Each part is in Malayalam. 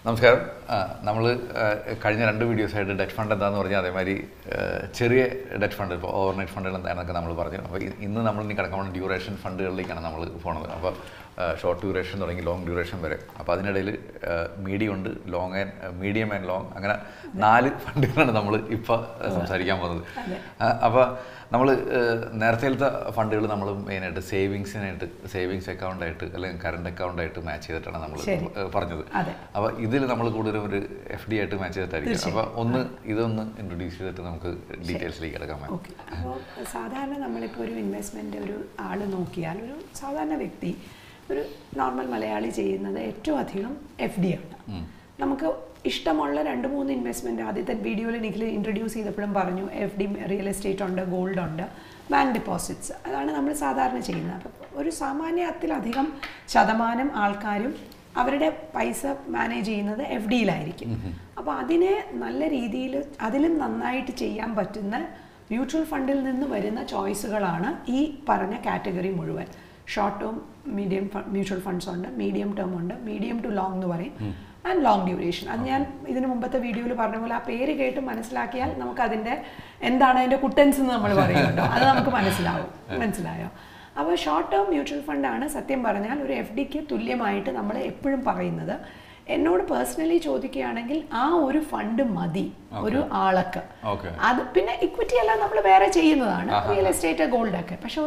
നമസ്കാരം. നമ്മൾ കഴിഞ്ഞ 2 വീഡിയോസായിട്ട് ഡെറ്റ് ഫണ്ട് എന്താണെന്ന് പറഞ്ഞാൽ അതേമാതിരി ചെറിയ ഡെറ്റ് ഫണ്ട് ഇപ്പോൾ ഓവർനൈറ്റ് ഫണ്ടുകൾ എന്താണെന്നൊക്കെ നമ്മൾ പറഞ്ഞു. അപ്പോൾ ഇന്ന് നമ്മൾ ഇനി കിടക്കാൻ പോകുന്ന ഡ്യൂറേഷൻ ഫണ്ടുകളിലേക്കാണ് നമ്മൾ പോകുന്നത്. അപ്പോൾ ഷോർട്ട് ഡ്യൂറേഷൻ തുടങ്ങി ലോങ് ഡ്യൂറേഷൻ വരെ. അപ്പോൾ അതിനിടയിൽ മീഡിയം ഉണ്ട്, long and medium and long, അങ്ങനെ 4 ഫണ്ടുകളാണ് നമ്മൾ ഇപ്പോൾ സംസാരിക്കാൻ പോകുന്നത്. അപ്പോൾ നമ്മൾ നേരത്തെ ഫണ്ടുകൾ നമ്മൾ മെയിനായിട്ട് സേവിങ്സ് അക്കൗണ്ടായിട്ട് അല്ലെങ്കിൽ കറണ്ട് അക്കൗണ്ടായിട്ട് മാച്ച് ചെയ്തിട്ടാണ് നമ്മൾ പറഞ്ഞത്. അപ്പോൾ ഇതിൽ നമ്മൾ കൂടുതലും ഒരു FD ആയിട്ട് മാച്ച് ചെയ്തിട്ടായിരിക്കും. അപ്പോൾ ഇതൊന്ന് ഇൻട്രൊഡ്യൂസ് ചെയ്തിട്ട് നമുക്ക് ഡീറ്റെയിൽസിലേക്ക് കിടക്കാൻ പറ്റും. അപ്പോൾ സാധാരണ നമ്മളിപ്പോൾ ഒരു ഇൻവെസ്റ്റ്മെൻറ്റ് ഒരു ആൾ നോക്കിയാൽ ഒരു സാധാരണ വ്യക്തി ഒരു നോർമൽ മലയാളി ചെയ്യുന്നത് ഏറ്റവും അധികം FD ആണ്. നമുക്ക് ഇഷ്ടമുള്ള 2-3 ഇൻവെസ്റ്റ്മെൻറ്റ് ആദ്യത്തെ വീഡിയോയിൽ എനിക്ക് ഇൻട്രൊഡ്യൂസ് ചെയ്തപ്പോഴും പറഞ്ഞു FD, റിയൽ എസ്റ്റേറ്റ് ഉണ്ട്, ഗോൾഡ് ഉണ്ട്, ബാങ്ക് ഡെപ്പോസിറ്റ്സ്, അതാണ് നമ്മൾ സാധാരണ ചെയ്യുന്നത്. അപ്പം ഒരു സാമാന്യത്തിലധികം ശതമാനം ആൾക്കാരും അവരുടെ പൈസ മാനേജ് ചെയ്യുന്നത് FDയിലായിരിക്കും. അപ്പോൾ അതിനെ നല്ല രീതിയിൽ അതിലും നന്നായിട്ട് ചെയ്യാൻ പറ്റുന്ന മ്യൂച്വൽ ഫണ്ടിൽ നിന്ന് വരുന്ന ചോയ്സുകളാണ് ഈ പറഞ്ഞ കാറ്റഗറി മുഴുവൻ. Short term medium mutual funds ഉണ്ട്, മീഡിയം ടേം ഉണ്ട്, മീഡിയം ടു ലോങ് എന്ന് പറയും, ആൻഡ് ലോങ് ഡ്യൂറേഷൻ. അത് ഞാൻ ഇതിന് മുമ്പത്തെ വീഡിയോയിൽ പറഞ്ഞ പോലെ ആ പേര് കേട്ട് മനസ്സിലാക്കിയാൽ നമുക്ക് അതിൻ്റെ എന്താണ് അതിൻ്റെ കുട്ടൻസ് എന്ന് നമ്മൾ പറയുന്നുണ്ടോ അത് നമുക്ക് മനസ്സിലായോ? അപ്പോൾ ഷോർട്ട് ടേം മ്യൂച്വൽ ഫണ്ടാണ് സത്യം പറഞ്ഞാൽ ഒരു FDക്ക് തുല്യമായിട്ട് നമ്മൾ എപ്പോഴും പറയുന്നത്. എന്നോട് പേഴ്സണലി ചോദിക്കുകയാണെങ്കിൽ ആ ഒരു ഫണ്ട് മതി ഒരു ആൾക്ക്. അത് പിന്നെ ഇക്വിറ്റി എല്ലാം നമ്മൾ വേറെ ചെയ്യുന്നതാണ്, റിയൽ എസ്റ്റേറ്റ്, ഗോൾഡ് ഒക്കെ. പക്ഷെ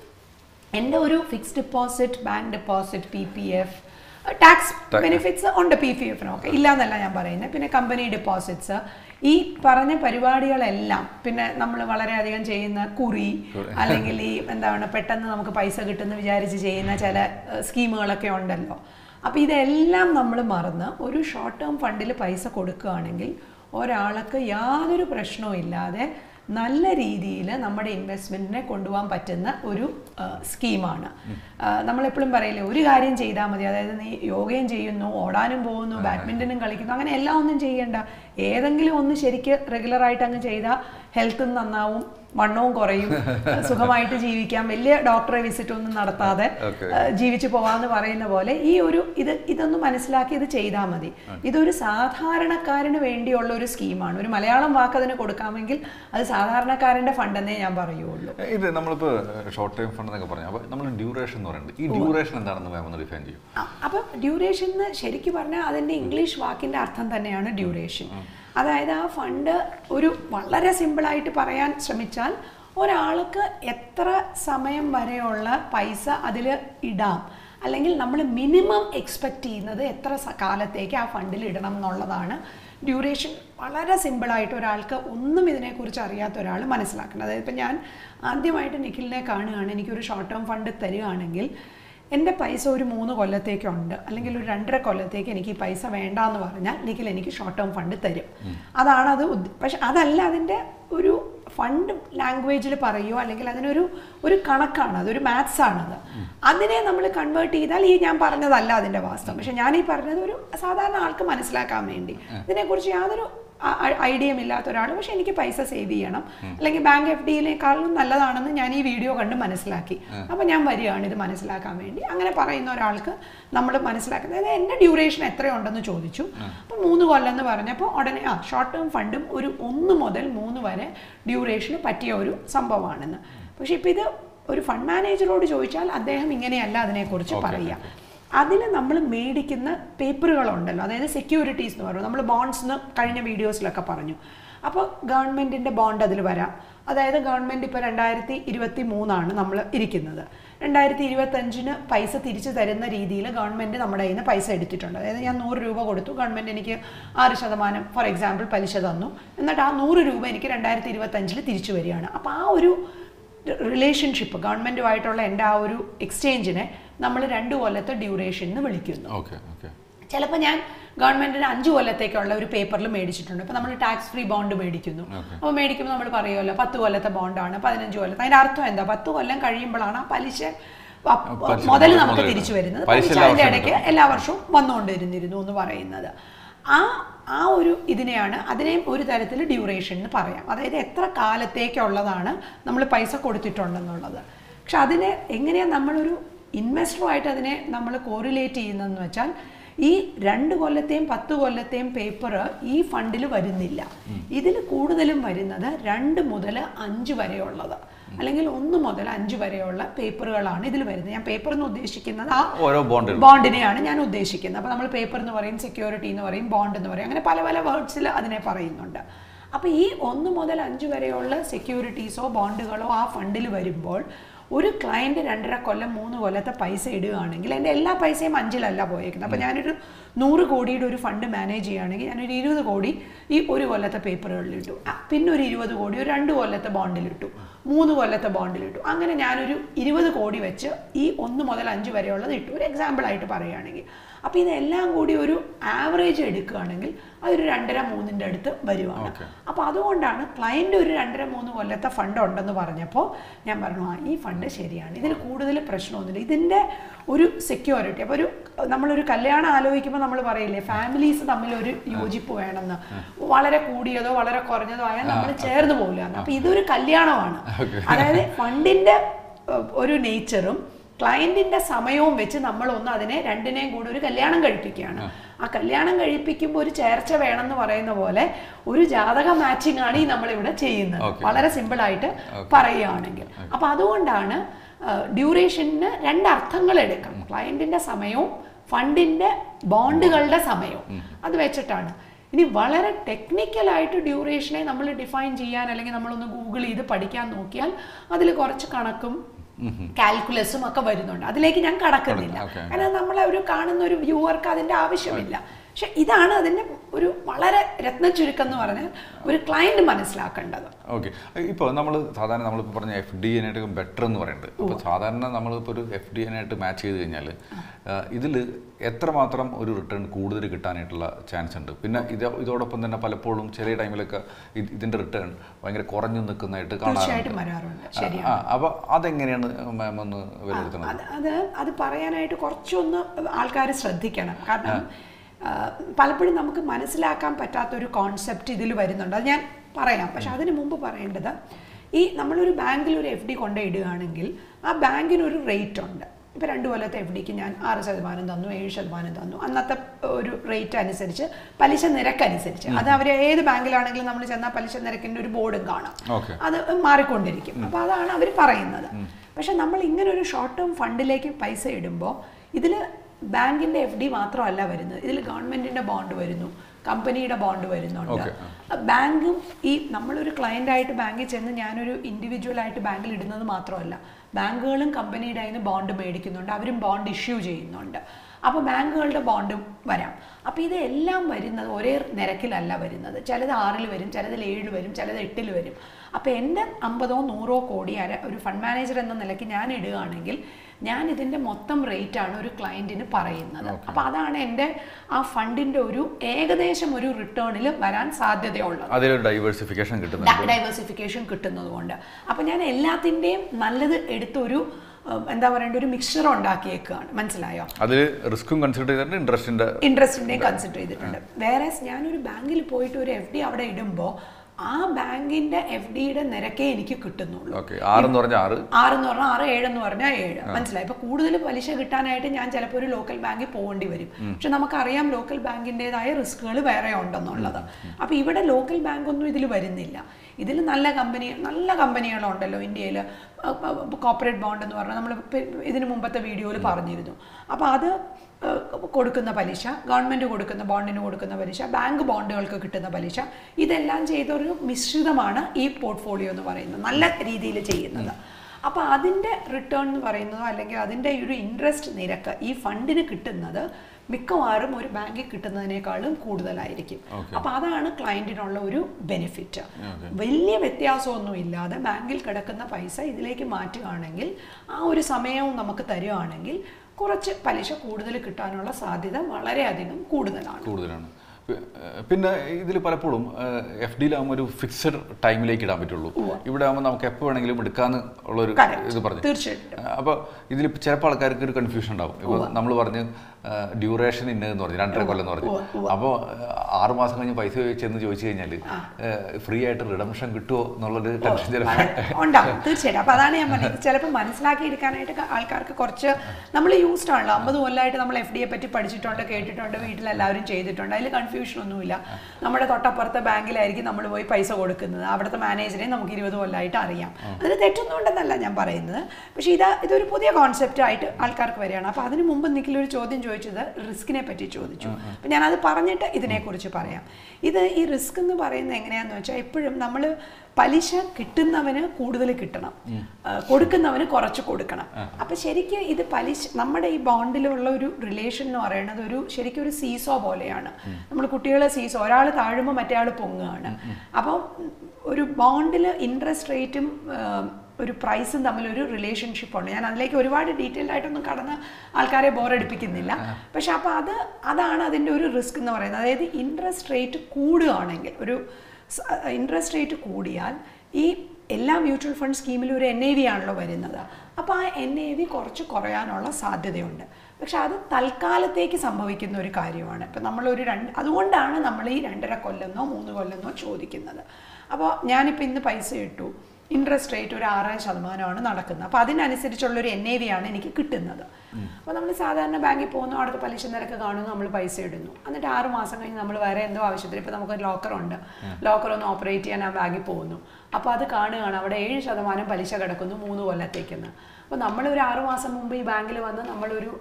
എൻ്റെ ഒരു fixed deposit, bank deposit, PPF, tax benefits ഉണ്ട് PPFനൊക്കെ, ഇല്ലയെന്നല്ല ഞാൻ പറയുന്നത്. പിന്നെ കമ്പനി ഡെപ്പോസിറ്റ്സ്, ഈ പറഞ്ഞ പരിപാടികളെല്ലാം, പിന്നെ നമ്മൾ വളരെയധികം ചെയ്യുന്ന കുറി അല്ലെങ്കിൽ ഈ എന്താണ് പെട്ടെന്ന് നമുക്ക് പൈസ കിട്ടുമെന്ന് വിചാരിച്ച് ചെയ്യുന്ന ചില സ്കീമുകളൊക്കെ ഉണ്ടല്ലോ. അപ്പോൾ ഇതെല്ലാം നമ്മൾ മറന്ന് ഒരു ഷോർട്ട് ടേം ഫണ്ടിൽ പൈസ കൊടുക്കുകയാണെങ്കിൽ ഒരാൾക്ക് യാതൊരു പ്രശ്നവും ഇല്ലാതെ നല്ല രീതിയിൽ നമ്മുടെ ഇൻവെസ്റ്റ്മെൻറ്റിനെ കൊണ്ടുപോകാൻ പറ്റുന്ന ഒരു സ്കീമാണ്. നമ്മളെപ്പോഴും പറയില്ലേ, ഒരു കാര്യം ചെയ്താൽ മതി, അതായത് നീ യോഗയും ചെയ്യുന്നു, ഓടാനും പോകുന്നു, ബാഡ്മിൻ്റനും കളിക്കുന്നു, അങ്ങനെ എല്ലാം ഒന്നും ചെയ്യണ്ട. ഏതെങ്കിലും ഒന്ന് ശരിക്ക് റെഗുലറായിട്ട് അങ്ങ് ചെയ്താൽ ഹെൽത്തും നന്നാവും, വണ്ണവും കുറയും, സുഖമായിട്ട് ജീവിക്കാം, വലിയ ഡോക്ടറെ വിസിറ്റ് ഒന്നും നടത്താതെ ജീവിച്ചു പോകാമെന്ന് പറയുന്ന പോലെ ഇതൊന്ന് മനസ്സിലാക്കി ഇത് ചെയ്താൽ മതി. ഇതൊരു സാധാരണക്കാരന് വേണ്ടിയുള്ള ഒരു സ്കീമാണ്. ഒരു മലയാളം വാക്ക് അതിന് കൊടുക്കാമെങ്കിൽ അത് സാധാരണക്കാരൻ്റെ ഫണ്ടെന്നേ ഞാൻ പറയുള്ളൂ. ഇത് നമ്മളിപ്പോൾ ഷോർട്ട് ടൈം ഫണ്ട് എന്നൊക്കെ പറഞ്ഞു. അപ്പോൾ നമ്മൾ ഡ്യൂറേഷൻ എന്ന് പറയുന്നത്, ഈ ഡ്യൂറേഷൻ എന്താണെന്ന് മാം ഒന്ന് ഡിഫൈൻ ചെയ്യും? അപ്പം ഡ്യൂറേഷൻ എന്ന് ശരിക്കും പറഞ്ഞാൽ അതിൻ്റെ ഇംഗ്ലീഷ് വാക്കിൻ്റെ അർത്ഥം തന്നെയാണ് ഡ്യൂറേഷൻ. അതായത് ആ ഫണ്ട് ഒരു വളരെ സിമ്പിളായിട്ട് പറയാൻ ശ്രമിച്ചാൽ ഒരാൾക്ക് എത്ര സമയം വരെയുള്ള പൈസ അതിൽ ഇടാം, അല്ലെങ്കിൽ നമ്മൾ മിനിമം എക്സ്പെക്റ്റ് ചെയ്യുന്നത് എത്ര കാലത്തേക്ക് ആ ഫണ്ടിൽ ഇടണം എന്നുള്ളതാണ് ഡ്യൂറേഷൻ. വളരെ സിമ്പിളായിട്ട് ഒരാൾക്ക് ഒന്നും ഇതിനെക്കുറിച്ച് അറിയാത്ത ഒരാൾ മനസ്സിലാക്കണം. അതായത് ഇപ്പം ഞാൻ ആദ്യമായിട്ട് നിഖിലിനെ കാണുകയാണ്, എനിക്കൊരു ഷോർട്ട് ടേം ഫണ്ട് തരികയാണെങ്കിൽ എൻ്റെ പൈസ ഒരു 3 കൊല്ലത്തേക്കുണ്ട്, അല്ലെങ്കിൽ ഒരു 2.5 കൊല്ലത്തേക്ക് എനിക്ക് ഈ പൈസ വേണ്ടാന്ന് പറഞ്ഞാൽ നിഖിൽ എനിക്ക് ഷോർട്ട് ടേം ഫണ്ട് തരും. അതാണത്. പക്ഷെ അതല്ല അതിൻ്റെ ഒരു ഫണ്ട് ലാംഗ്വേജിൽ പറയുമോ, അല്ലെങ്കിൽ അതിനൊരു കണക്കാണ്, അതൊരു മാത്സ് ആണത്. അതിനെ നമ്മൾ കൺവേർട്ട് ചെയ്താൽ ഈ ഞാൻ പറഞ്ഞതല്ല അതിൻ്റെ വാസ്തവം. പക്ഷെ ഞാൻ ഈ പറഞ്ഞത് ഒരു സാധാരണ ആൾക്ക് മനസ്സിലാക്കാൻ വേണ്ടി, ഇതിനെക്കുറിച്ച് യാതൊരു ഐഡിയയും ഇല്ലാത്ത ഒരാൾ പക്ഷെ എനിക്ക് പൈസ സേവ് ചെയ്യണം, അല്ലെങ്കിൽ ബാങ്ക് FDയിലേക്കാളും നല്ലതാണെന്ന് ഞാൻ ഈ വീഡിയോ കണ്ട് മനസ്സിലാക്കി. അപ്പോൾ ഞാൻ വരികയാണ് ഇത് മനസ്സിലാക്കാൻ വേണ്ടി. അങ്ങനെ പറയുന്ന ഒരാൾക്ക് നമ്മൾ മനസ്സിലാക്കുന്നത് എൻ്റെ ഡ്യൂറേഷൻ എത്രയുണ്ടെന്ന് ചോദിച്ചു. അപ്പോൾ 3 കൊല്ലം എന്ന് പറഞ്ഞപ്പോൾ ഉടനെ ഷോർട്ട് ടേം ഫണ്ടും ഒരു 1 മുതൽ 3 വരെ ഡ്യൂറേഷന് പറ്റിയ ഒരു സംഭവമാണെന്ന്. പക്ഷെ ഇപ്പോൾ ഇത് ഒരു ഫണ്ട് മാനേജറോട് ചോദിച്ചാൽ അദ്ദേഹം ഇങ്ങനെയല്ല അതിനെക്കുറിച്ച് പറയുക. അതിൽ നമ്മൾ മേടിക്കുന്ന പേപ്പറുകളുണ്ടല്ലോ, അതായത് സെക്യൂരിറ്റീസ് എന്ന് പറയും. നമ്മൾ ബോണ്ട്സ് എന്ന് കഴിഞ്ഞ വീഡിയോസിലൊക്കെ പറഞ്ഞു. അപ്പോൾ ഗവൺമെൻറ്റിൻ്റെ ബോണ്ട് അതിൽ വരാം. അതായത് ഗവൺമെൻറ് ഇപ്പോൾ 2023 നമ്മൾ ഇരിക്കുന്നത്, 2025 പൈസ തിരിച്ചു തരുന്ന രീതിയിൽ ഗവൺമെൻറ് നമ്മുടെ കയ്യിൽ നിന്ന് പൈസ എടുത്തിട്ടുണ്ട്. അതായത് ഞാൻ 100 രൂപ കൊടുത്തു, ഗവൺമെൻറ് എനിക്ക് 6% ഫോർ എക്സാമ്പിൾ പലിശ തന്നു, എന്നിട്ട് ആ 100 രൂപ എനിക്ക് 2025 തിരിച്ചു വരികയാണ്. അപ്പോൾ ആ ഒരു റിലേഷൻഷിപ്പ് ഗവൺമെൻറ്റുമായിട്ടുള്ള എൻ്റെ ആ ഒരു എക്സ്ചേഞ്ചിനെ നമ്മൾ 2 കൊല്ലത്തെ ഡ്യൂറേഷൻ എന്ന് വിളിക്കുന്നു. ചിലപ്പോൾ ഞാൻ ഗവൺമെൻറ്റിന് 5 കൊല്ലത്തേക്കുള്ള ഒരു പേപ്പറിൽ മേടിച്ചിട്ടുണ്ട്. ഇപ്പോൾ നമ്മൾ ടാക്സ് ഫ്രീ ബോണ്ട് മേടിക്കുന്നു. അപ്പോൾ മേടിക്കുമ്പോൾ നമ്മൾ പറയുമല്ലോ 10 കൊല്ലത്തെ ബോണ്ടാണ്, 15 കൊല്ലത്തെ. അതിൻ്റെ അർത്ഥം എന്താ? 10 കൊല്ലം കഴിയുമ്പോഴാണ് ആ പലിശ മുതൽ നമുക്ക് തിരിച്ചു വരുന്നത്. പലിശ അതിൻ്റെ ഇടയ്ക്ക് എല്ലാ വർഷവും വന്നുകൊണ്ടിരുന്നിരുന്നു എന്ന് പറയുന്നത്. ആ ഒരു ഇതിനെയാണ്, അതിനെയും ഒരു തരത്തിൽ ഡ്യൂറേഷൻ എന്ന് പറയാം. അതായത് എത്ര കാലത്തേക്കുള്ളതാണ് നമ്മൾ പൈസ കൊടുത്തിട്ടുണ്ടെന്നുള്ളത്. പക്ഷെ അതിനെ എങ്ങനെയാണ് നമ്മളൊരു ഇൻവെസ്റ്ററുമായിട്ട് അതിനെ നമ്മൾ കോറിലേറ്റ് ചെയ്യുന്നതെന്ന് വെച്ചാൽ ഈ 2 കൊല്ലത്തെയും 10 കൊല്ലത്തെയും പേപ്പർ ഈ ഫണ്ടിൽ വരുന്നില്ല. ഇതിൽ കൂടുതലും വരുന്നത് 2 മുതൽ 5 വരെയുള്ളത്, അല്ലെങ്കിൽ 1 മുതൽ 5 വരെയുള്ള പേപ്പറുകളാണ് ഇതിൽ വരുന്നത്. ഞാൻ പേപ്പർ എന്ന് ഉദ്ദേശിക്കുന്നത് ആ ബോണ്ടിനെയാണ് ഞാൻ ഉദ്ദേശിക്കുന്നത്. അപ്പോൾ നമ്മൾ പേപ്പർ എന്ന് പറയും, സെക്യൂരിറ്റി എന്ന് പറയും, ബോണ്ട് എന്ന് പറയും, അങ്ങനെ പല പല വേർഡ്സിൽ അതിനെ പറയുന്നുണ്ട്. അപ്പോൾ ഈ 1 മുതൽ 5 വരെയുള്ള സെക്യൂരിറ്റീസോ ബോണ്ടുകളോ ആ ഫണ്ടിൽ വരുമ്പോൾ ഒരു ക്ലയൻറ്റ് 2.5 കൊല്ലം 3 കൊല്ലത്തെ പൈസ ഇടുകയാണെങ്കിൽ എൻ്റെ എല്ലാ പൈസയും 5-ലല്ല പോയേക്കുന്നത്. അപ്പോൾ ഞാനൊരു 100 കോടിയുടെ ഒരു ഫണ്ട് മാനേജ് ചെയ്യുകയാണെങ്കിൽ ഞാനൊരു 20 കോടി ഈ 1 കൊല്ലത്തെ പേപ്പറുകളിലിട്ടു, പിന്നെ ഒരു 20 കോടി ഒരു 2 കൊല്ലത്തെ ബോണ്ടിലിട്ടു, 3 കൊല്ലത്തെ ബോണ്ടിലിട്ടു. അങ്ങനെ ഞാനൊരു 20 കോടി വെച്ച് ഈ 1 മുതൽ 5 വരെയുള്ളത് ഇട്ടു, ഒരു എക്സാമ്പിളായിട്ട് പറയുകയാണെങ്കിൽ. അപ്പോൾ ഇതെല്ലാം കൂടി ഒരു ആവറേജ് എടുക്കുകയാണെങ്കിൽ അതൊരു 2.5-3 അടുത്ത് വരുവാണ്. അപ്പോൾ അതുകൊണ്ടാണ് ക്ലയൻറ്റ് ഒരു 2.5-3 കൊല്ലത്തെ ഫണ്ട് ഉണ്ടെന്ന് പറഞ്ഞപ്പോൾ ഞാൻ പറഞ്ഞു ഈ ഫണ്ട് ശരിയാണ്, ഇതിൽ കൂടുതൽ പ്രശ്നമൊന്നുമില്ല, ഇതിൻ്റെ ഒരു സെക്യൂരിറ്റി. അപ്പോൾ നമ്മളൊരു കല്യാണം ആലോചിക്കുമ്പോൾ നമ്മൾ പറയില്ലേ ഫാമിലീസ് തമ്മിൽ ഒരു യോജിപ്പ് വേണമെന്ന്, വളരെ കൂടിയതോ വളരെ കുറഞ്ഞതോ ആയാൽ നമ്മൾ ചേർന്ന് പോകില്ല. അപ്പോൾ ഇതൊരു കല്യാണമാണ്. അതായത് ഫണ്ടിൻ്റെ ഒരു നേച്ചറും ക്ലയൻറ്റിൻ്റെ സമയവും വെച്ച് നമ്മളൊന്ന് അതിനെ രണ്ടിനെയും കൂടി ഒരു കല്യാണം കഴിപ്പിക്കുകയാണ്. ആ കല്യാണം കഴിപ്പിക്കുമ്പോൾ ഒരു ചേർച്ച വേണമെന്ന് പറയുന്ന പോലെ ഒരു ജാതക മാച്ചിങ് ആണ് ഈ നമ്മളിവിടെ ചെയ്യുന്നത്, വളരെ സിമ്പിളായിട്ട് പറയുകയാണെങ്കിൽ. അപ്പം അതുകൊണ്ടാണ് ഡ്യൂറേഷന് 2 അർത്ഥങ്ങൾ എടുക്കാം, ക്ലയൻറ്റിൻ്റെ സമയവും ഫണ്ടിൻ്റെ ബോണ്ടുകളുടെ സമയവും. അത് വെച്ചിട്ടാണ്. ഇനി വളരെ ടെക്നിക്കലായിട്ട് ഡ്യൂറേഷനെ നമ്മൾ ഡിഫൈൻ ചെയ്യാൻ അല്ലെങ്കിൽ നമ്മളൊന്ന് ഗൂഗിൾ ചെയ്ത് പഠിക്കാൻ നോക്കിയാൽ അതിൽ കുറച്ച് കണക്കും കാൽക്കുലസും ഒക്കെ വരുന്നുണ്ട്. അതിലേക്ക് ഞാൻ കടക്കുന്നില്ല, കാരണം നമ്മളെ ഒരു കാണുന്ന ഒരു വ്യൂവർക്ക് അതിൻ്റെ ആവശ്യമില്ല. പക്ഷെ ഇതാണ് അതിൻ്റെ ഒരു വളരെ രത്ന ചുരുക്കം എന്ന് പറഞ്ഞാൽ ഒരു ക്ലയൻറ്റ് മനസ്സിലാക്കേണ്ടത്. ഓക്കെ, ഇപ്പോൾ സാധാരണ നമ്മളിപ്പോൾ പറഞ്ഞ FDN ആയിട്ട് ബെറ്റർ എന്ന് പറയുന്നത്. അപ്പോൾ സാധാരണ നമ്മളിപ്പോൾ ഒരു FDN ആയിട്ട് മാച്ച് ചെയ്ത് കഴിഞ്ഞാൽ ഇതിൽ എത്രമാത്രം ഒരു റിട്ടേൺ കൂടുതൽ കിട്ടാനായിട്ടുള്ള ചാൻസ് ഉണ്ട്? പിന്നെ ഇതോടൊപ്പം തന്നെ പലപ്പോഴും ചെറിയ ടൈമിലൊക്കെ ഇതിൻ്റെ റിട്ടേൺ ഭയങ്കര കുറഞ്ഞു നിൽക്കുന്നതായിട്ട് കാണാറുണ്ട്. അപ്പോൾ അതെങ്ങനെയാണ് മാം ഒന്ന് വിലയിരുത്തുന്നത്? അത് പറയാനായിട്ട് കുറച്ചൊന്ന് ആൾക്കാർ ശ്രദ്ധിക്കണം. കാരണം പലപ്പോഴും നമുക്ക് മനസ്സിലാക്കാൻ പറ്റാത്തൊരു കോൺസെപ്റ്റ് ഇതിൽ വരുന്നുണ്ട്. അത് ഞാൻ പറയാം. പക്ഷെ അതിന് മുമ്പ് പറയേണ്ടത്, ഈ നമ്മളൊരു ബാങ്കിൽ ഒരു FD കൊണ്ടിടുകയാണെങ്കിൽ ആ ബാങ്കിനൊരു റേറ്റ് ഉണ്ട്. ഇപ്പോൾ 2 കൊല്ലത്തെ FDക്ക് ഞാൻ 6% തന്നു, 7% തന്നു, അന്നത്തെ ഒരു റേറ്റ് അനുസരിച്ച്, പലിശ നിരക്കനുസരിച്ച്. അത് അവർ ഏത് ബാങ്കിലാണെങ്കിലും നമ്മൾ ചെന്നാൽ പലിശ നിരക്കിൻ്റെ ഒരു ബോർഡും കാണാം, അത് മാറിക്കൊണ്ടിരിക്കും. അപ്പോൾ അതാണ് അവർ പറയുന്നത്. പക്ഷെ നമ്മൾ ഇങ്ങനെ ഒരു ഷോർട്ട് ടേം ഫണ്ടിലേക്ക് പൈസ ഇടുമ്പോൾ ഇതിൽ ബാങ്കിൻ്റെ FD മാത്രമല്ല വരുന്നത്, ഇതിൽ ഗവൺമെൻറ്റിൻ്റെ ബോണ്ട് വരുന്നു, കമ്പനിയുടെ ബോണ്ട് വരുന്നുണ്ട്. ബാങ്കും ഈ നമ്മളൊരു ക്ലയൻ്റായിട്ട് ബാങ്കിൽ ചെന്ന് ഞാനൊരു ഇൻഡിവിജ്വലായിട്ട് ബാങ്കിൽ ഇടുന്നത് മാത്രമല്ല, ബാങ്കുകളും കമ്പനിയുടെ അതിന് ബോണ്ട് മേടിക്കുന്നുണ്ട്, അവരും ബോണ്ട് ഇഷ്യൂ ചെയ്യുന്നുണ്ട്. അപ്പോൾ ബാങ്കുകളുടെ ബോണ്ടും വരാം. അപ്പോൾ ഇതെല്ലാം വരുന്നത് ഒരേ നിരക്കിലല്ല വരുന്നത്. ചിലത് 6-ൽ വരും, ചിലത് 7-ൽ വരും, ചിലത് 8-ൽ വരും. അപ്പോൾ എൻ്റെ 50-100 കോടി ഒരു ഫണ്ട് മാനേജർ എന്ന നിലയ്ക്ക് ഞാൻ ഇടുകയാണെങ്കിൽ ഞാൻ ഇതിൻ്റെ മൊത്തം റേറ്റാണ് ഒരു ക്ലയൻറ്റിന് പറയുന്നത്. അപ്പോൾ അതാണ് എൻ്റെ ആ ഫണ്ടിൻ്റെ ഒരു ഏകദേശം ഒരു റിട്ടേണിൽ വരാൻ സാധ്യതയുള്ളത്. അതിലൊരു ഡൈവേഴ്സിഫിക്കേഷൻ കിട്ടുന്നത് കൊണ്ട്. അപ്പോൾ ഞാൻ എല്ലാത്തിൻ്റെയും നല്ലത് എടുത്തൊരു എന്താ പറയേണ്ട ഒരു മിക്സ്ചർ ഉണ്ടാക്കിയേക്കാണ്. മനസ്സിലായോ? അതിൽ റിസ്ക്കും കൺസിഡർ ചെയ്തിട്ടുണ്ട്, ഇൻട്രസ്റ്റിൻ്റെയും കൺസിഡർ ചെയ്തിട്ടുണ്ട്. വേറെ ഞാനൊരു ബാങ്കിൽ പോയിട്ട് ഒരു FD അവിടെ ഇടുമ്പോൾ ആ ബാങ്കിന്റെ FDയുടെ നിരക്കേ എനിക്ക് കിട്ടുന്നുള്ളൂ. 6 എന്ന് പറഞ്ഞാൽ 6, 7 എന്ന് പറഞ്ഞാൽ 7. മനസ്സിലായി? ഇപ്പൊ കൂടുതൽ പലിശ കിട്ടാനായിട്ട് ഞാൻ ചിലപ്പോൾ ഒരു ലോക്കൽ ബാങ്കിൽ പോകേണ്ടി വരും. പക്ഷെ നമുക്കറിയാം ലോക്കൽ ബാങ്കിൻ്റെതായ റിസ്കുകൾ വേറെ ഉണ്ടെന്നുള്ളത്. അപ്പൊ ഇവിടെ ലോക്കൽ ബാങ്കൊന്നും ഇതിൽ വരുന്നില്ല. ഇതിൽ നല്ല കമ്പനികളുണ്ടല്ലോ ഇന്ത്യയിൽ. കോർപ്പറേറ്റ് ബോണ്ട് എന്ന് പറഞ്ഞാൽ നമ്മൾ ഇതിന് മുമ്പത്തെ വീഡിയോയിൽ പറഞ്ഞിരുന്നു. അപ്പോൾ അത് കൊടുക്കുന്ന പലിശ, ഗവൺമെൻറ് കൊടുക്കുന്ന ബോണ്ടിന് കൊടുക്കുന്ന പലിശ, ബാങ്ക് ബോണ്ടുകൾക്ക് കിട്ടുന്ന പലിശ, ഇതെല്ലാം ചെയ്തൊരു മിശ്രിതമാണ് ഈ പോർട്ട്ഫോളിയോ എന്ന് പറയുന്നത്, നല്ല രീതിയിൽ ചെയ്യുന്നത്. അപ്പോൾ അതിൻ്റെ റിട്ടേൺ എന്ന് പറയുന്നതോ അല്ലെങ്കിൽ അതിൻ്റെ ഒരു ഇൻട്രസ്റ്റ് നിരക്ക് ഈ ഫണ്ടിന് കിട്ടുന്നത് മിക്കവാറും ഒരു ബാങ്കിൽ കിട്ടുന്നതിനേക്കാളും കൂടുതലായിരിക്കും. അപ്പോൾ അതാണ് ക്ലയൻറ്റിനുള്ള ഒരു ബെനിഫിറ്റ്. വലിയ വ്യത്യാസമൊന്നും ഇല്ലാതെ ബാങ്കിൽ കിടക്കുന്ന പൈസ ഇതിലേക്ക് മാറ്റുകയാണെങ്കിൽ ആ ഒരു സമയവും നമുക്ക് തരുകയാണെങ്കിൽ കുറച്ച് പലിശ കൂടുതൽ കിട്ടാനുള്ള സാധ്യത വളരെയധികം കൂടുതലാണ്. പിന്നെ ഇതിൽ പലപ്പോഴും FDയിലാകുമ്പോൾ ഒരു ഫിക്സഡ് ടൈമിലേക്ക് ഇടാൻ പറ്റുള്ളൂ. ഇവിടെ ആകുമ്പോൾ നമുക്ക് എപ്പോൾ വേണമെങ്കിലും എടുക്കാന്ന് ഉള്ളൊരു ഇത് പറഞ്ഞു. തീർച്ചയായിട്ടും. അപ്പോൾ ഇതിൽ ചിലപ്പോൾ ആൾക്കാർക്ക് ഒരു കൺഫ്യൂഷൻ ഉണ്ടാവും. ഇപ്പോൾ നമ്മൾ പറഞ്ഞ് ഡ്യൂറേഷൻ ഇന്നതെന്ന് പറഞ്ഞു 2.5 കൊല്ലം എന്ന് പറഞ്ഞു. അപ്പോൾ 6 മാസം കഴിഞ്ഞ് പൈസ ചെന്ന് ചോദിച്ചു കഴിഞ്ഞാൽ ഫ്രീ ആയിട്ട് റിഡംഷൻ കിട്ടുമോ എന്നുള്ളൊരു ടെൻഷൻ ഉണ്ടാവും തീർച്ചയായിട്ടും. അപ്പോൾ അതാണ് ഞാൻ പറഞ്ഞത്, ചിലപ്പോൾ മനസ്സിലാക്കി എടുക്കാനായിട്ട് ആൾക്കാർക്ക് കുറച്ച് നമ്മൾ യൂസ്ഡ് ആണല്ലോ. 50 കൊല്ലമായിട്ട് നമ്മൾ FD പറ്റി പഠിച്ചിട്ടുണ്ട്, കേട്ടിട്ടുണ്ട്, വീട്ടിലെല്ലാവരും ചെയ്തിട്ടുണ്ട്, അതിൽ കൺഫ്യൂഷൻ ഒന്നുമില്ല. നമ്മുടെ തൊട്ടപ്പുറത്തെ ബാങ്കിലായിരിക്കും നമ്മൾ പോയി പൈസ കൊടുക്കുന്നത്, അവിടുത്തെ മാനേജറെ നമുക്ക് 20 കൊല്ലമായിട്ട് അറിയാം. അതിന് തെറ്റൊന്നും ഉണ്ടെന്നല്ല ഞാൻ പറയുന്നത്. പക്ഷേ ഇതൊരു പുതിയ കോൺസെപ്റ്റ് ആയിട്ട് ആൾക്കാർക്ക് വരികയാണ്. അപ്പോൾ അതിന് മുമ്പ് നിഖിലൊരു ചോദ്യം ചോദിച്ചത് റിസ്കിനെ പറ്റി ചോദിച്ചു. അപ്പം ഞാനത് പറഞ്ഞിട്ട് ഇതിനെക്കുറിച്ച് പറയാം. ഈ റിസ്ക് എന്ന് പറയുന്നത് എങ്ങനെയാണെന്ന് വെച്ചാൽ, എപ്പോഴും നമ്മൾ പലിശ കിട്ടുന്നവന് കൂടുതൽ കിട്ടണം, കൊടുക്കുന്നവന് കുറച്ച് കൊടുക്കണം. അപ്പം ശരിക്കും ഇത് നമ്മുടെ ഈ ബോണ്ടിലുള്ള ഒരു റിലേഷൻ എന്ന് പറയുന്നത് ശരിക്കും ഒരു സീസോ പോലെയാണ്. നമ്മൾ കുട്ടികളെ സീസോ, ഒരാൾ താഴുമ്പോൾ മറ്റേ ആൾ പൊങ്ങുകയാണ്. അപ്പം ഒരു ബോണ്ടിൽ ഇൻട്രസ്റ്റ് റേറ്റും ഒരു പ്രൈസും തമ്മിലൊരു റിലേഷൻഷിപ്പ് ഉണ്ട്. ഞാൻ അതിലേക്ക് ഒരുപാട് ഡീറ്റെയിൽഡ് ആയിട്ടൊന്നും കടന്ന് ആൾക്കാരെ ബോറടിപ്പിക്കുന്നില്ല. പക്ഷെ അപ്പോൾ അതാണ് അതിൻ്റെ ഒരു റിസ്ക് എന്ന് പറയുന്നത്. അതായത് ഇൻട്രസ്റ്റ് റേറ്റ് കൂടുകയാണെങ്കിൽ, ഇൻട്രസ്റ്റ് റേറ്റ് കൂടിയാൽ ഈ എല്ലാ മ്യൂച്വൽ ഫണ്ട് സ്കീമിലും ഒരു NAV ആണല്ലോ വരുന്നത്. അപ്പോൾ ആ NAV കുറച്ച് കുറയാനുള്ള സാധ്യതയുണ്ട്. പക്ഷെ അത് തൽക്കാലത്തേക്ക് സംഭവിക്കുന്ന ഒരു കാര്യമാണ്. ഇപ്പം നമ്മളൊരു അതുകൊണ്ടാണ് നമ്മൾ ഈ 2.5 കൊല്ലെന്നോ 3 കൊല്ലെന്നോ ചോദിക്കുന്നത്. അപ്പോൾ ഞാനിപ്പോൾ ഇന്ന് പൈസ ഇട്ടു, ഇൻട്രസ്റ്റ് റേറ്റ് ഒരു 6% നടക്കുന്നത്. അപ്പോൾ അതിനനുസരിച്ചുള്ളൊരു NAV ആണ് എനിക്ക് കിട്ടുന്നത്. അപ്പോൾ നമ്മൾ സാധാരണ ബാങ്കിൽ പോകുന്നു, അവിടുത്തെ പലിശ നിരക്ക് കാണുന്നു, നമ്മൾ പൈസ ഇടുന്നു. എന്നിട്ട് 6 മാസം കഴിഞ്ഞ് നമ്മൾ വേറെ എന്തോ ആവശ്യത്തിന്, ഇപ്പോൾ നമുക്കൊരു ലോക്കറുണ്ട്, ലോക്കർ ഒന്ന് ഓപ്പറേറ്റ് ചെയ്യാൻ ആ ബാങ്കിൽ പോകുന്നു. അപ്പോൾ അത് കാണുകയാണ് അവിടെ 7% പലിശ കിടക്കുന്നു 3 കൊല്ലത്തേക്കെന്ന്. അപ്പോൾ നമ്മളൊരു 6 മാസം മുമ്പ് ഈ ബാങ്കിൽ വന്ന് നമ്മളൊരു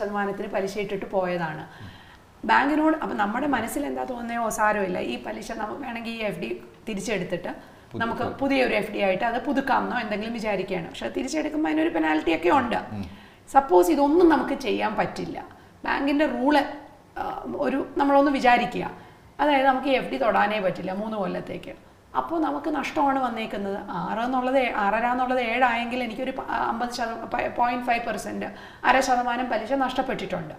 6% പലിശ ഇട്ടിട്ട് പോയതാണ് ബാങ്കിനോട്. അപ്പോൾ നമ്മുടെ മനസ്സിൽ എന്താ തോന്നുന്നയോ സാരമില്ല, ഈ പലിശ നമുക്ക് വേണമെങ്കിൽ ഈ FD തിരിച്ചെടുത്തിട്ട് നമുക്ക് പുതിയൊരു FD ആയിട്ട് അത് പുതുക്കാമെന്നോ എന്തെങ്കിലും വിചാരിക്കുകയാണ്. പക്ഷെ തിരിച്ചെടുക്കുമ്പോൾ അതിനൊരു പെനാൽറ്റി ഒക്കെ ഉണ്ട്. സപ്പോസ് ഇതൊന്നും നമുക്ക് ചെയ്യാൻ പറ്റില്ല, ബാങ്കിൻ്റെ റൂള് നമ്മളൊന്ന് വിചാരിക്കുക, അതായത് നമുക്ക് ഈ FD തൊടാനേ പറ്റില്ല 3 കൊല്ലത്തേക്ക്. അപ്പോൾ നമുക്ക് നഷ്ടമാണ് വന്നേക്കുന്നത്. 6 എന്നുള്ളത് 7 ആയെങ്കിൽ എനിക്കൊരു 0.5% 0.5% പലിശ നഷ്ടപ്പെട്ടിട്ടുണ്ട്.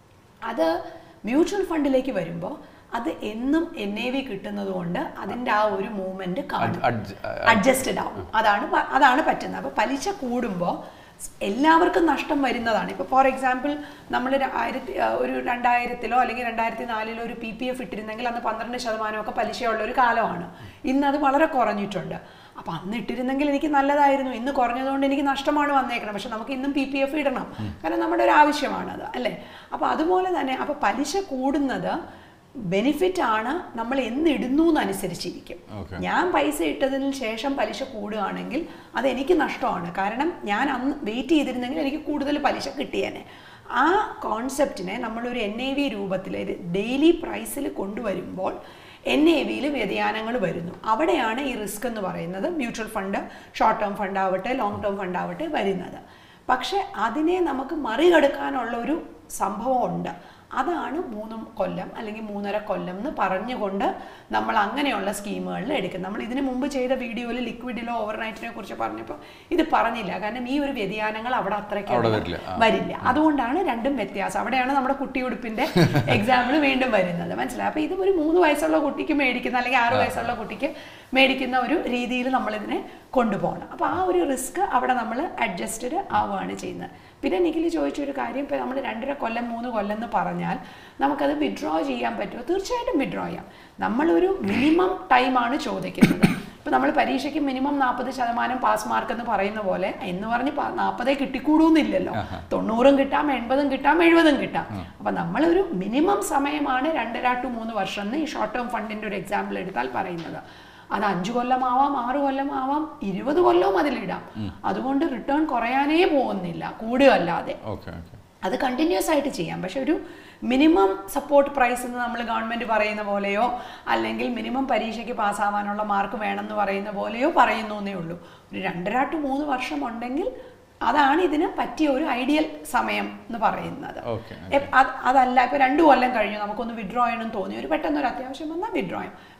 അത് മ്യൂച്വൽ ഫണ്ടിലേക്ക് വരുമ്പോൾ അത് എന്നും NAV കിട്ടുന്നത് കൊണ്ട് അതിൻ്റെ ആ ഒരു മൂവ്മെന്റ് അഡ്ജസ്റ്റഡ് ആവും. അതാണ് പറ്റുന്നത്. അപ്പോൾ പലിശ കൂടുമ്പോൾ എല്ലാവർക്കും നഷ്ടം വരുന്നതാണ്. ഇപ്പോൾ ഫോർ എക്സാമ്പിൾ നമ്മൾ ഒരു 2000-ലോ അല്ലെങ്കിൽ 2004-ലോ ഒരു PPF ഇട്ടിരുന്നെങ്കിൽ അന്ന് 12% പലിശയുള്ള ഒരു കാലമാണ്. ഇന്ന് അത് വളരെ കുറഞ്ഞിട്ടുണ്ട്. അപ്പോൾ അന്ന് ഇട്ടിരുന്നെങ്കിൽ എനിക്ക് നല്ലതായിരുന്നു, ഇന്ന് കുറഞ്ഞതുകൊണ്ട് എനിക്ക് നഷ്ടമാണ് വന്നേക്കണം. പക്ഷെ നമുക്ക് ഇന്നും PPF ഇടണം, കാരണം നമ്മുടെ ഒരു ആവശ്യമാണത്, അല്ലേ? അപ്പോൾ അതുപോലെ തന്നെ അപ്പോൾ പലിശ കൂടുന്നത് ബെനിഫിറ്റ് ആണ്, നമ്മൾ എന്നിടുന്നു എന്നനുസരിച്ചിരിക്കും. ഞാൻ പൈസ ഇട്ടതിന് ശേഷം പലിശ കൂടുകയാണെങ്കിൽ അതെനിക്ക് നഷ്ടമാണ്, കാരണം ഞാൻ അന്ന് വെയിറ്റ് ചെയ്തിരുന്നെങ്കിൽ എനിക്ക് കൂടുതൽ പലിശ കിട്ടിയേനെ. ആ കോൺസെപ്റ്റിനെ നമ്മളൊരു NAV രൂപത്തിൽ ഡെയിലി പ്രൈസിൽ കൊണ്ടുവരുമ്പോൾ NAV-യിൽ വ്യതിയാനങ്ങൾ വരുന്നു. അവിടെയാണ് ഈ റിസ്ക് എന്ന് പറയുന്നത് mutual fund, short term fund ആവട്ടെ ലോങ് ടേം ഫണ്ട് ആവട്ടെ വരുന്നത്. പക്ഷെ അതിനെ നമുക്ക് മറികടക്കാനുള്ള ഒരു സംഭവം ഉണ്ട്. അതാണ് 3 കൊല്ലം അല്ലെങ്കിൽ 3.5 കൊല്ലം എന്ന് പറഞ്ഞുകൊണ്ട് നമ്മൾ അങ്ങനെയുള്ള സ്കീമുകളിൽ എടുക്കുന്നത്. നമ്മൾ ഇതിനു മുമ്പ് ചെയ്ത വീഡിയോയിൽ ലിക്വിഡിലോ ഓവർനൈറ്റിനെ കുറിച്ച് പറഞ്ഞപ്പോൾ ഇത് പറഞ്ഞില്ല, കാരണം ഈ ഒരു വ്യതിയാനങ്ങൾ അവിടെ അത്രയ്ക്ക് വരില്ല. അതുകൊണ്ടാണ് രണ്ടും വ്യത്യാസം. അവിടെയാണ് നമ്മുടെ കുട്ടിയുടുപ്പിന്റെ എക്സാമ്പിൾ വീണ്ടും വരുന്നത്, മനസ്സിലായി? അപ്പോൾ ഇത് ഒരു 3 വയസ്സുള്ള കുട്ടിക്ക് മേടിക്കുന്ന അല്ലെങ്കിൽ 6 വയസ്സുള്ള കുട്ടിക്ക് മേടിക്കുന്ന ഒരു രീതിയിൽ നമ്മളിതിനെ കൊണ്ടുപോകണം. അപ്പോൾ ആ ഒരു റിസ്ക് അവിടെ നമ്മൾ അഡ്ജസ്റ്റഡ് ആവുകയാണ് ചെയ്യുന്നത്. പിന്നെ നിഖിൽ ചോദിച്ചൊരു കാര്യം, ഇപ്പോൾ നമ്മൾ 2.5 കൊല്ലം 3 കൊല്ലം എന്ന് പറഞ്ഞാൽ നമുക്കത് വിഡ്രോ ചെയ്യാൻ പറ്റുമോ? തീർച്ചയായിട്ടും വിഡ്രോ ചെയ്യാം. നമ്മളൊരു മിനിമം ടൈമാണ് ചോദിക്കുന്നത്. ഇപ്പോൾ നമ്മൾ പരീക്ഷയ്ക്ക് മിനിമം 40% പാസ് മാർക്ക് എന്ന് പറയുന്ന പോലെ എന്ന് പറഞ്ഞ് 40 കിട്ടിക്കൂടുന്നില്ലല്ലോ. 90 കിട്ടാം, 80 കിട്ടാം, 70 കിട്ടാം. അപ്പം നമ്മളൊരു മിനിമം സമയമാണ് 2.5 to 3 വർഷം എന്ന് ഈ ഷോർട്ട് ടേം ഫണ്ടിൻ്റെ ഒരു എക്സാമ്പിൾ എടുത്താൽ പറയുന്നത്. അത് 5 കൊല്ലമാവാം, 6 കൊല്ലമാവാം, 20 കൊല്ലവും അതിലിടാം. അതുകൊണ്ട് റിട്ടേൺ കുറയാനേ പോകുന്നില്ല, കൂടുകയല്ലാതെ. അത് കണ്ടിന്യൂസ് ആയിട്ട് ചെയ്യാം. പക്ഷെ ഒരു മിനിമം സപ്പോർട്ട് പ്രൈസ് എന്ന് നമ്മൾ ഗവൺമെൻറ് പറയുന്ന പോലെയോ അല്ലെങ്കിൽ മിനിമം പരീക്ഷയ്ക്ക് പാസ്സാവാനുള്ള മാർക്ക് വേണമെന്ന് പറയുന്ന പോലെയോ പറയുന്നേ ഉള്ളൂ. ഒരു 2.5 to 3 വർഷം ഉണ്ടെങ്കിൽ അതാണ് ഇതിന് പറ്റിയ ഒരു ഐഡിയൽ സമയം എന്ന് പറയുന്നത്. അതല്ല ഇപ്പോൾ 2 കൊല്ലം കഴിഞ്ഞു നമുക്കൊന്ന് വിഡ്രോ ചെയ്യണമെന്ന് തോന്നി, ഒരു പെട്ടെന്നൊരു അത്യാവശ്യം വന്നാൽ വിഡ്രോ ചെയ്യും.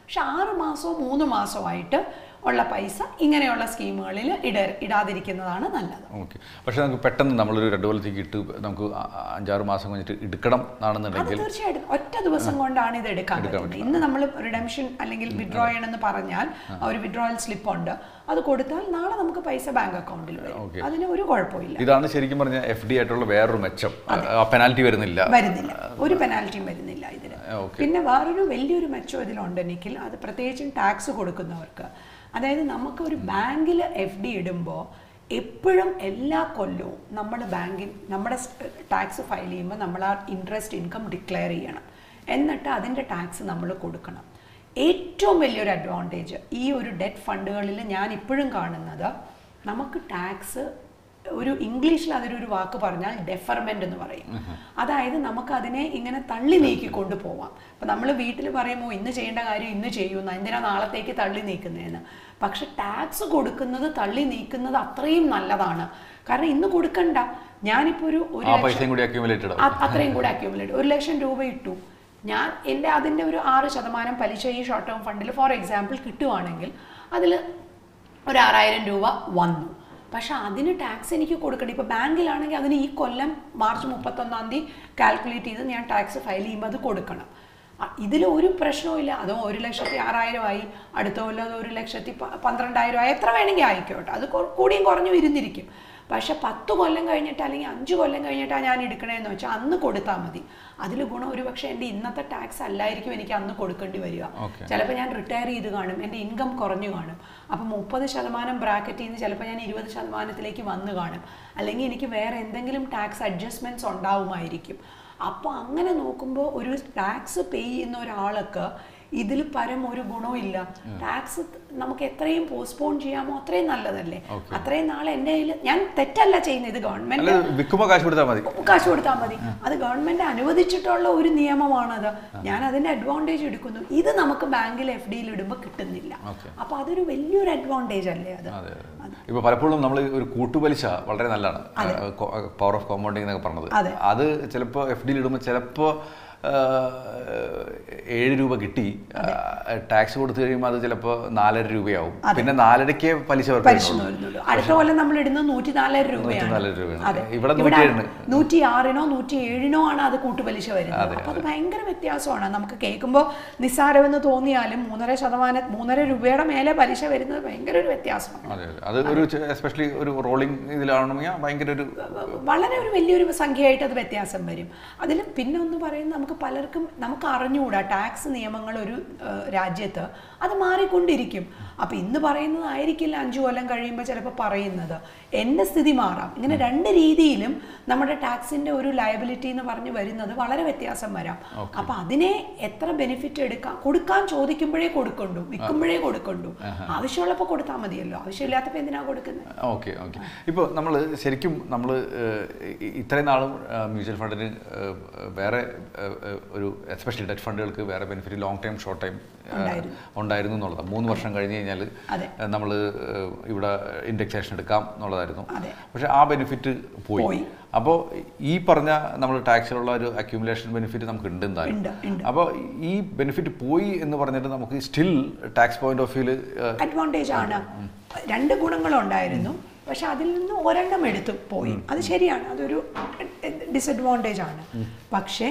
പക്ഷെ 6 മാസമോ 3 മാസമായിട്ട് ഉള്ള പൈസ ഇങ്ങനെയുള്ള സ്കീമുകളിൽ ഇടാതിരിക്കുന്നതാണ് നല്ലത്. ഓക്കെ. പക്ഷേ നമുക്ക് പെട്ടെന്ന് നമ്മളൊരു 2 കൊല്ലത്തേക്ക് ഇട്ട് നമുക്ക് 5-6 മാസം കഴിഞ്ഞിട്ട് എടുക്കണം എന്നാണെന്നുണ്ടെങ്കിൽ തീർച്ചയായിട്ടും ഒറ്റ ദിവസം കൊണ്ടാണ് ഇത് എടുക്കാൻ പറ്റുന്നത്. ഇന്ന് നമ്മൾ റിഡംഷൻ അല്ലെങ്കിൽ വിഡ്രോ ചെയ്യണമെന്ന് പറഞ്ഞാൽ ഒരു വിഡ്രോവൽ സ്ലിപ്പ് ഉണ്ട്, അത് കൊടുത്താൽ നാളെ നമുക്ക് പൈസ ബാങ്ക് അക്കൗണ്ടിൽ വരും. അതിന് ഒരു കുഴപ്പമില്ല. ഇതാണ് ശരിക്കും പറഞ്ഞാൽ FD ആയിട്ടുള്ള വേറൊരു മെച്ചം. പെനാൽറ്റി വരുന്നില്ല, ഒരു പെനാൽറ്റിയും വരുന്നില്ല ഇതിന്. പിന്നെ വേറൊരു വലിയൊരു മെച്ചം ഇതിലുണ്ട് നിഖിൽ, അത് പ്രത്യേകിച്ചും ടാക്സ് കൊടുക്കുന്നവർക്ക്. അതായത് നമുക്ക് ഒരു ബാങ്കിൽ FD ഇടുമ്പോൾ എപ്പോഴും എല്ലാ കൊല്ലവും നമ്മൾ ബാങ്കിൽ നമ്മുടെ ടാക്സ് ഫയൽ ചെയ്യുമ്പോൾ നമ്മൾ ആ ഇൻട്രസ്റ്റ് ഇൻകം ഡിക്ലെയർ ചെയ്യണം, എന്നിട്ട് അതിൻ്റെ ടാക്സ് നമ്മൾ കൊടുക്കണം. ഏറ്റവും വലിയൊരു അഡ്വാൻറ്റേജ് ഈ ഒരു ഡെറ്റ് ഫണ്ടുകളിൽ ഞാൻ ഇപ്പോഴും കാണുന്നത്, നമുക്ക് ടാക്സ് ഒരു ഇംഗ്ലീഷിൽ അതിലൊരു വാക്ക് പറഞ്ഞാൽ ഡെഫർമെൻ്റ് എന്ന് പറയും. അതായത് നമുക്കതിനെ ഇങ്ങനെ തള്ളി നീക്കി കൊണ്ടുപോവാം. അപ്പം നമ്മൾ വീട്ടിൽ പറയുമ്പോൾ ഇന്ന് ചെയ്യേണ്ട കാര്യം ഇന്ന് ചെയ്യുന്ന, എന്തിനാ നാളത്തേക്ക് തള്ളി നീക്കുന്നതെന്ന്. പക്ഷെ ടാക്സ് കൊടുക്കുന്നത് തള്ളി നീക്കുന്നത് അത്രയും നല്ലതാണ്. കാരണം ഇന്ന് കൊടുക്കണ്ട, ഞാനിപ്പോൾ ഒരു അത്രയും കൂടി അക്യൂമുലേറ്റ് 1 ലക്ഷം രൂപ ഇട്ടു, ഞാൻ എൻ്റെ അതിൻ്റെ ഒരു 6% പലിശ ഈ ഷോർട്ട് ടേം ഫണ്ടിൽ ഫോർ എക്സാമ്പിൾ കിട്ടുവാണെങ്കിൽ അതിൽ ഒരു 6000 രൂപ വന്നു. പക്ഷെ അതിന് ടാക്സ് എനിക്ക് കൊടുക്കണം. ഇപ്പോൾ ബാങ്കിലാണെങ്കിൽ അതിന് ഈ കൊല്ലം മാർച്ച് 31-ാം തീയതി കാൽക്കുലേറ്റ് ചെയ്ത് ഞാൻ ടാക്സ് ഫയൽ ചെയ്യുമ്പോൾ അത് കൊടുക്കണം. ഇതിൽ ഒരു പ്രശ്നവും ഇല്ല. അതോ 1,06,000 ആയി, അടുത്ത കൊല്ലം അത് 1,12,000 ആയി, എത്ര വേണമെങ്കിൽ ആയിക്കോട്ടെ, അത് കൂടിയും കുറഞ്ഞും ഇരുന്നിരിക്കും. പക്ഷെ 10 കൊല്ലം കഴിഞ്ഞിട്ട് അല്ലെങ്കിൽ 5 കൊല്ലം കഴിഞ്ഞിട്ടാണ് ഞാൻ എടുക്കണേന്ന് വെച്ചാൽ അന്ന് കൊടുത്താൽ മതി. അതിൽ ഗുണം ഒരു പക്ഷേ എൻ്റെ ഇന്നത്തെ ടാക്സ് അല്ലായിരിക്കും എനിക്ക് അന്ന് കൊടുക്കേണ്ടി വരിക. ചിലപ്പോൾ ഞാൻ റിട്ടയർ ചെയ്ത് കാണും, എൻ്റെ ഇൻകം കുറഞ്ഞു കാണും. അപ്പം 30% ബ്രാക്കറ്റിൽ നിന്ന് ചിലപ്പോൾ ഞാൻ 20%-ലേക്ക് വന്ന് കാണും, അല്ലെങ്കിൽ എനിക്ക് വേറെ എന്തെങ്കിലും ടാക്സ് അഡ്ജസ്റ്റ്മെൻറ്റ്സ് ഉണ്ടാവുമായിരിക്കും. അപ്പോൾ അങ്ങനെ നോക്കുമ്പോൾ ഒരു ടാക്സ് പേ ചെയ്യുന്ന ഒരാൾക്ക് ഇതിൽ പരം ഒരു ഗുണവും ഇല്ല. ടാക്സ് നമുക്ക് എത്രയും പോസ്റ്റ്പോൺ ചെയ്യാമോ അത്രയും നല്ലതല്ലേ. അത്രയും നാളെ എൻ്റെ കയ്യിൽ, ഞാൻ തെറ്റല്ല ചെയ്യുന്നത്, ഇത് ഗവൺമെന്റ് കാശ് കൊടുത്താൽ മതി, അത് ഗവൺമെന്റ് അനുവദിച്ചിട്ടുള്ള ഒരു നിയമമാണത്. ഞാൻ അതിന്റെ അഡ്വാൻറ്റേജ് എടുക്കുന്നു. ഇത് നമുക്ക് ബാങ്കിൽ FDയിൽ ഇടുമ്പോൾ കിട്ടുന്നില്ല. അപ്പൊ അതൊരു വലിയൊരു അഡ്വാൻറ്റേജ് അല്ലേ അത്. ഇപ്പൊ പലപ്പോഴും നമ്മൾ ഒരു കൂട്ടുപലിശ വളരെ നല്ലതാണ്, പവർ ഓഫ് കോമ്പൗണ്ടിങ് എന്നൊക്കെ പറഞ്ഞത്. അത് ചിലപ്പോൾ FDയിൽ ഇടുമ്പോൾ ചിലപ്പോൾ 7 രൂപ കിട്ടി, ടാക്സ് കൊടുത്തു കഴിയുമ്പോൾ അത് ചിലപ്പോൾ 4.5 രൂപയാവും. പിന്നെ 4.5 പലിശ അടുത്ത കൊല്ലം നമ്മൾ ഇടുന്നത് 104 രൂപയാണ്. ഇവിടെ 106-നോ 107-നോ ആണ് അത് കൂട്ടുപലിശ വരുന്നത്. അപ്പൊ അത് ഭയങ്കര വ്യത്യാസമാണ്. നമുക്ക് കേൾക്കുമ്പോൾ നിസ്സാരമെന്ന് തോന്നിയാലും 3.5 രൂപയുടെ മേലെ പലിശ വരുന്നത് ഭയങ്കര ഒരു വ്യത്യാസമാണ്. അത് ഒരു എസ്പെഷ്യലി ഒരു റോളിംഗ് ഇതിലാണെങ്കിൽ ഭയങ്കര ഒരു വളരെ ഒരു വലിയൊരു സംഖ്യയായിട്ട് അത് വ്യത്യാസം വരും. അതിൽ പിന്നെ ഒന്ന് പറയുന്നത്, പലർക്കും നമുക്ക് അറിഞ്ഞുകൂടാ ടാക്സ് നിയമങ്ങൾ ഒരു രാജ്യത്ത് അത് മാറിക്കൊണ്ടിരിക്കും. അപ്പം ഇന്ന് പറയുന്നതായിരിക്കില്ല 5 കൊല്ലം കഴിയുമ്പോൾ ചിലപ്പോൾ പറയുന്നത്. എൻ്റെ സ്ഥിതി മാറാം. ഇങ്ങനെ 2 രീതിയിലും നമ്മുടെ ടാക്സിൻ്റെ ഒരു ലയബിലിറ്റി എന്ന് പറഞ്ഞ് വരുന്നത് വളരെ വ്യത്യാസം വരാം. അപ്പം അതിനെ എത്ര ബെനിഫിറ്റ് കൊടുക്കാൻ ചോദിക്കുമ്പോഴേ കൊടുക്കണ്ടു, വിൽക്കുമ്പോഴേ കൊടുക്കണ്ടു. ആവശ്യമുള്ളപ്പോൾ കൊടുത്താൽ മതിയല്ലോ, ആവശ്യമില്ലാത്തപ്പോൾ എന്തിനാ കൊടുക്കുന്നത്? ഓക്കെ. ഇപ്പോൾ നമ്മൾ ശരിക്കും നമ്മൾ ഇത്രയും നാളും മ്യൂച്വൽ ഫണ്ടിന് വേറെ ഒരു എസ്പെഷ്യലി ഡെറ്റ് ഫണ്ടുകൾക്ക് വേറെ benefit long time short time ഉണ്ടായിരുന്നു എന്നുള്ളതാണ്. 3 വർഷം കഴിഞ്ഞ് കഴിഞ്ഞാൽ നമ്മൾ ഇവിടെ ഇൻഡെക്സേഷൻ എടുക്കാം എന്നുള്ളതായിരുന്നു. പക്ഷെ ആ ബെനിഫിറ്റ് പോയി. അപ്പോൾ ഈ പറഞ്ഞ നമ്മൾ ടാക്സിലുള്ള ഒരു അക്യൂമുലേഷൻ ബെനിഫിറ്റ് നമുക്ക് ഉണ്ട് എന്തായാലും. അപ്പോൾ ഈ ബെനിഫിറ്റ് പോയി എന്ന് പറഞ്ഞിട്ട് നമുക്ക് സ്റ്റിൽ ടാക്സ് പോയിന്റ് ഓഫ് വ്യൂല് അഡ്വാൻറ്റേജ് ആണ്. 2 ഗുണങ്ങളുണ്ടായിരുന്നു, പക്ഷെ അതിൽ നിന്ന് ഒരെണ്ണം എടുത്തു പോയി. അത് ശരിയാണ്, അതൊരു ഡിസഡ്വാൻറ്റേജ് ആണ്. പക്ഷേ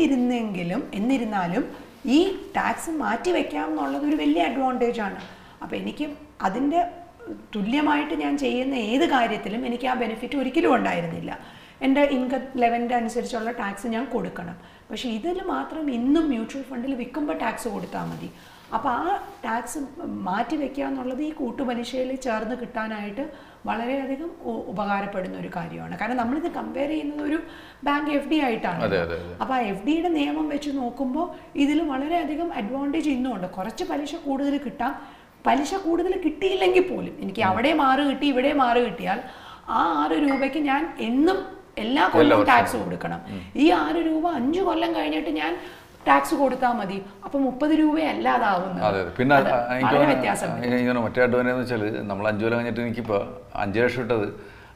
എന്നിരുന്നാലും ഈ ടാക്സ് മാറ്റി വയ്ക്കാം എന്നുള്ളത് ഒരു വലിയ അഡ്വാൻറ്റേജ് ആണ്. അപ്പോൾ എനിക്ക് അതിൻ്റെ തുല്യമായിട്ട് ഞാൻ ചെയ്യുന്ന ഏത് കാര്യത്തിലും എനിക്ക് ആ ബെനിഫിറ്റ് ഒരിക്കലും ഉണ്ടായിരുന്നില്ല. എൻ്റെ ഇൻകം ലെവലിൻ്റെ അനുസരിച്ചുള്ള ടാക്സ് ഞാൻ കൊടുക്കണം. പക്ഷേ ഇതിൽ മാത്രം ഇന്നും മ്യൂച്വൽ ഫണ്ടിൽ വിൽക്കുമ്പോൾ ടാക്സ് കൊടുത്താൽ മതി. അപ്പോൾ ആ ടാക്സ് മാറ്റി വയ്ക്കുക എന്നുള്ളത് ഈ കൂട്ടുപലിശയിൽ ചേർന്ന് കിട്ടാനായിട്ട് വളരെയധികം ഉപകാരപ്പെടുന്ന ഒരു കാര്യമാണ്. കാരണം നമ്മളിത് കമ്പയർ ചെയ്യുന്നത് ഒരു ബാങ്ക് FD ആയിട്ടാണ്. അപ്പോൾ ആ FDയുടെ നിയമം വെച്ച് നോക്കുമ്പോൾ ഇതിൽ വളരെയധികം അഡ്വാൻറ്റേജ് ഇന്നും ഉണ്ട്. കുറച്ച് പലിശ കൂടുതൽ കിട്ടാം. പലിശ കൂടുതൽ കിട്ടിയില്ലെങ്കിൽ പോലും എനിക്ക് അവിടെ 6 കിട്ടി ഇവിടെ 6 കിട്ടിയാൽ ആ 6 രൂപയ്ക്ക് ഞാൻ എന്നും എല്ലാ കൊല്ലവും ടാക്സ് കൊടുക്കണം. ഈ 6 രൂപ 5 കൊല്ലം കഴിഞ്ഞിട്ട് ഞാൻ ടാക്സ് കൊടുത്താൽ മതി. അപ്പം 30 രൂപയല്ലാതാവുന്നത്. പിന്നെ മറ്റേ അഡ്വാൻറ്റേജ് എന്ന് വെച്ചാൽ നമ്മൾ 5 കൊല്ലം കഴിഞ്ഞിട്ട് എനിക്കിപ്പോൾ 5 ലക്ഷം ഇട്ടത്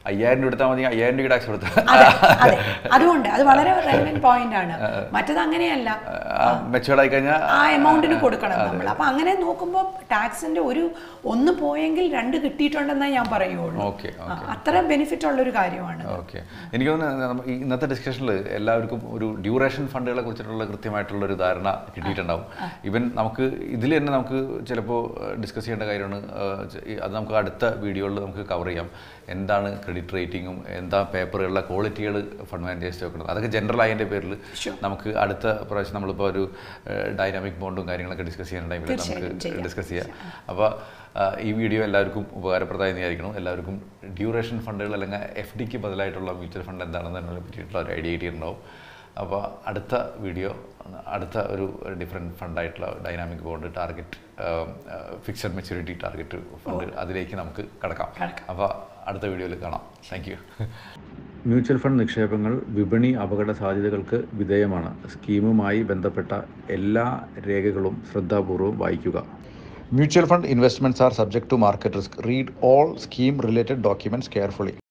5,000 രൂപ എടുത്താൽ മതി, 5,000 രൂപ ടാക്സ് കൊടുത്താൽ. അതുകൊണ്ട് അത് വളരെ റെലവെന്റ് പോയിന്റ് ആണ്. മറ്റത് അങ്ങനെയല്ല, മെച്ചുവേർഡ് ആയി കഴിഞ്ഞാൽ ആ എമൗണ്ടിന് കൊടുക്കണം നമ്മൾ. അപ്പൊ അങ്ങനെ നോക്കുമ്പോൾ ടാക്സിന്റെ ഒന്ന് പോയെങ്കിൽ 2 കിട്ടിയിട്ടുണ്ടെന്നേ ഞാൻ പറയുള്ളൂ. അത്ര ബെനിഫിറ്റ് ഉള്ള ഒരു കാര്യമാണ്. ഓക്കെ, എനിക്ക് തോന്നുന്നു ഇന്നത്തെ ഡിസ്കഷനിൽ എല്ലാവർക്കും ഒരു ഡ്യൂറേഷൻ ഫണ്ടുകളെ കുറിച്ചിട്ടുള്ള കൃത്യമായിട്ടുള്ള ഒരു ധാരണ കിട്ടിയിട്ടുണ്ടാവും. ഈവൻ നമുക്ക് ഇതിൽ തന്നെ നമുക്ക് ചിലപ്പോൾ ഡിസ്കസ് ചെയ്യേണ്ട കാര്യമാണ്. അത് നമുക്ക് അടുത്ത വീഡിയോയിൽ നമുക്ക് കവർ ചെയ്യാം. എന്താണ് ക്രെഡിറ്റ് റേറ്റിങ്ങും, എന്താ പേപ്പറുകളുടെ ക്വാളിറ്റികൾ ഫണ്ട് മാനേജേഴ്സ് വെക്കുന്നത്, അതൊക്കെ ജനറൽ ആയതിൻ്റെ പേരിൽ നമുക്ക് അടുത്ത പ്രാവശ്യം നമ്മളിപ്പോൾ ഒരു ഡൈനാമിക് ബോണ്ടും കാര്യങ്ങളൊക്കെ ഡിസ്കസ് ചെയ്യുന്ന ടൈമിൽ നമുക്ക് ഡിസ്കസ് ചെയ്യാം. അപ്പോൾ ഈ വീഡിയോ എല്ലാവർക്കും ഉപകാരപ്രദമായി വിചാരിക്കണം. എല്ലാവർക്കും ഡ്യൂറേഷൻ ഫണ്ടുകൾ അല്ലെങ്കിൽ FDക്ക് ബദലായിട്ടുള്ള മ്യൂച്വൽ ഫണ്ട് എന്താണെന്നതിനെ പറ്റിയിട്ടുള്ള ഒരു ഐഡിയ കിട്ടിയിട്ടുണ്ടാവും. അപ്പോൾ അടുത്ത വീഡിയോ അടുത്ത ഒരു ഡിഫറെൻറ്റ് ഫണ്ടായിട്ടുള്ള dynamic bond, target, fixed maturity target fund, അതിലേക്ക് നമുക്ക് കടക്കാം. അപ്പോൾ അടുത്ത വീഡിയോയിൽ കാണാം. Thank you. മ്യൂച്വൽ ഫണ്ട് നിക്ഷേപങ്ങൾ വിപണി അപകട സാധ്യതകൾക്ക് വിധേയമാണ്. സ്കീമുമായി ബന്ധപ്പെട്ട എല്ലാ രേഖകളും ശ്രദ്ധാപൂർവ്വം വായിക്കുക. Mutual fund investments are subject to market risk. Read all scheme related documents carefully.